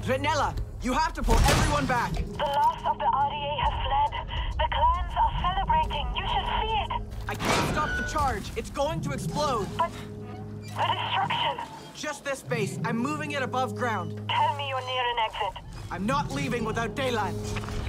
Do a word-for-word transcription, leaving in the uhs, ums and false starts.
Renella, you have to pull everyone back. The last of the R D A have fled. The clans are celebrating. You should see it. I can't stop the charge. It's going to explode. But the destruction. Just this base. I'm moving it above ground. Tell me you're near an exit. I'm not leaving without Daylan.